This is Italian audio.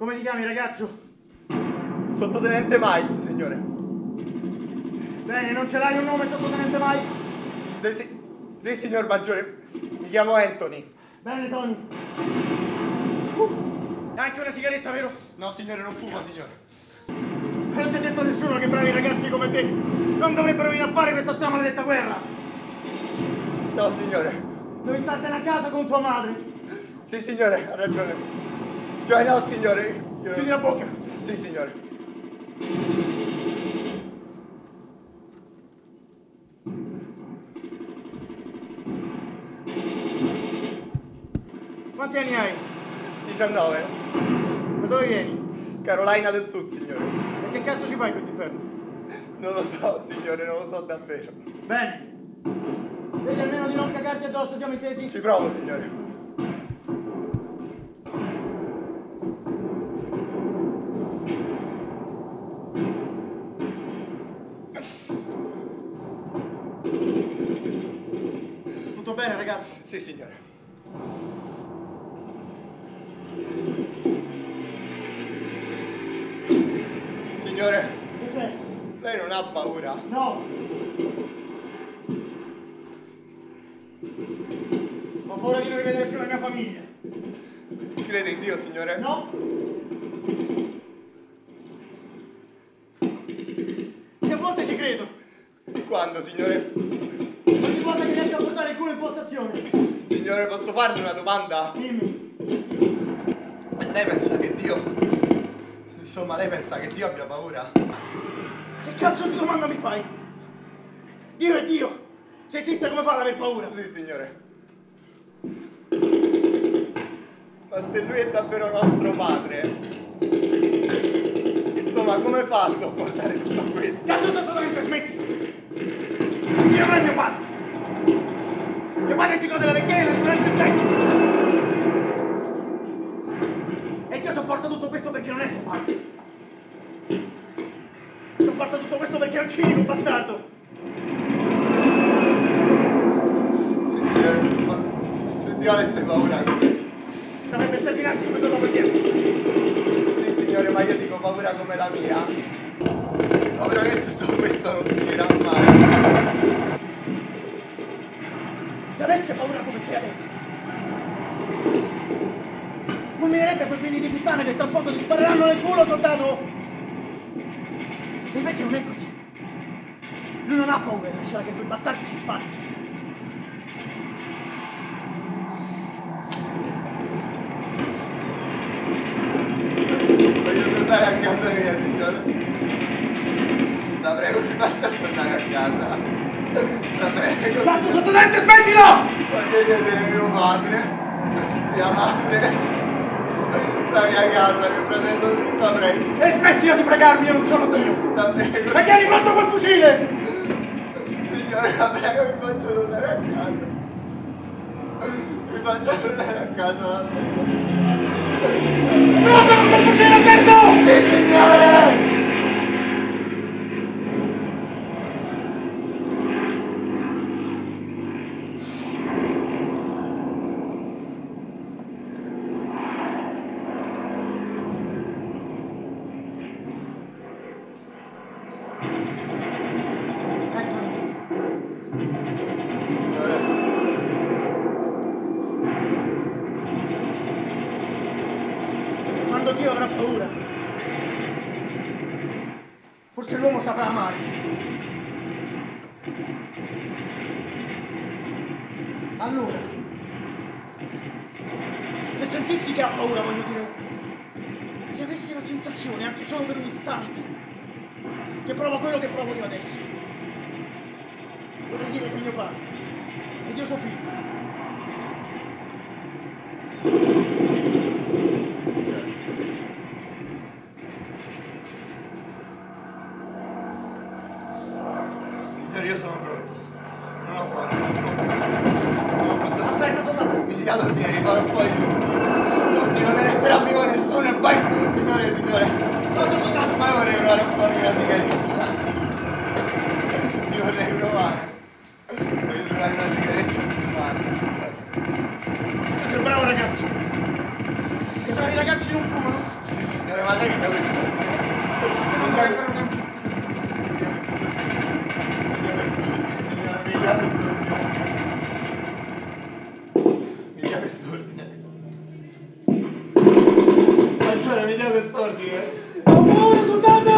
Come ti chiami, ragazzo? Sottotenente Miles, signore. Bene, non ce l'hai un nome, sottotenente Miles? Sì, signor Maggiore. Mi chiamo Anthony. Bene, Tony. Anche una sigaretta, vero? No, signore, non fumo, signore. Non ti ha detto nessuno che bravi ragazzi come te non dovrebbero venire a fare questa stramaledetta guerra? No, signore. Devi startene a casa con tua madre. Sì, signore, ha ragione. Cioè, no, signore. Chiudi la bocca. Sì, signore. Quanti anni hai? 19. Da dove vieni? Carolina del Sud, signore. E che cazzo ci fai in questo inferno? Non lo so, signore, non lo so davvero. Bene. Vedi almeno di non cagarti addosso, siamo intesi? Ci provo, signore. Tutto bene, ragazzo? Sì, signore. Signore, Che c'è? lei non ha paura? No! Ho paura di non rivedere più la mia famiglia. Crede in Dio, signore? No? Che a volte ci credo. Quando, signore? Ogni volta che riesco a portare il culo in postazione. Signore, posso farle una domanda? Dimmi. Lei pensa che Dio... Insomma, lei pensa che Dio abbia paura? Che cazzo di domanda mi fai? Dio è Dio. Se esiste, come fa ad aver paura? Sì, signore. Ma se lui è davvero nostro padre, insomma, come fa a sopportare tutto questo? Cazzo, sottotenente, smetti! Dio non è mio padre! Mio padre si gode la vecchiaia nel Ranch in Texas! E Dio sopporta tutto questo perché non è tuo padre! Sopporta tutto questo perché è un cinico, un bastardo! Signore, ma se Dio avesse paura come... L'avrebbe sterminato subito dopo il tempo! Sì, signore, ma io dico paura come la mia. Paura che tutto questo non finirà mai. Se avesse paura come te adesso, fulminerebbe quei figli di puttana che tra poco ti spareranno nel culo, soldato! Invece non è così. Lui non ha paura e lascerà che quei bastardi ci sparino. Voglio tornare a casa mia, signore. La prego, mi faccia tornare a casa. La prego. Cazzo, sottotenente, smettila! Voglio rivedere mio padre, mia madre, la mia casa, mio fratello, tutto la prego. E smettila di pregarmi, io non sono Dio! La prego. Ma tieni pronto quel fucile! Signore, la prego, mi faccia tornare a casa. Mi faccia tornare a casa, la prego. Pronto con quel fucile, ho detto! Sì, signore! Anthony, Signore, quando Dio avrà paura, forse l'uomo saprà amare. Allora, se sentissi che ha paura, voglio dire, se avessi la sensazione, anche solo per un istante, che provo quello che provo io adesso, potrei dire che è mio padre ed io suo figlio. sì, signore. Signore, io sono pronto. Non ho paura, sono pronto. Sono pronto. Aspetta, soldato! Mi dia l'ordine, rifarò fuori tutti. Tutti, non ne resterà vivo nessuno e poi... Signore, signore. Cosa, soldato? Poi vorrei provare un po' di una sigaretta. Ci vorrei provare. Voglio trovare una sigaretta e fumarla, signore. Tu sei un bravo ragazzo! Che bravi ragazzi non fumano? Sì, Ma sai che da questo? Non dovrebbero neanche Signora, mi dia quest'ordine. Mi dia quest'ordine. Maggiore, mi dia quest'ordine. Amore, sono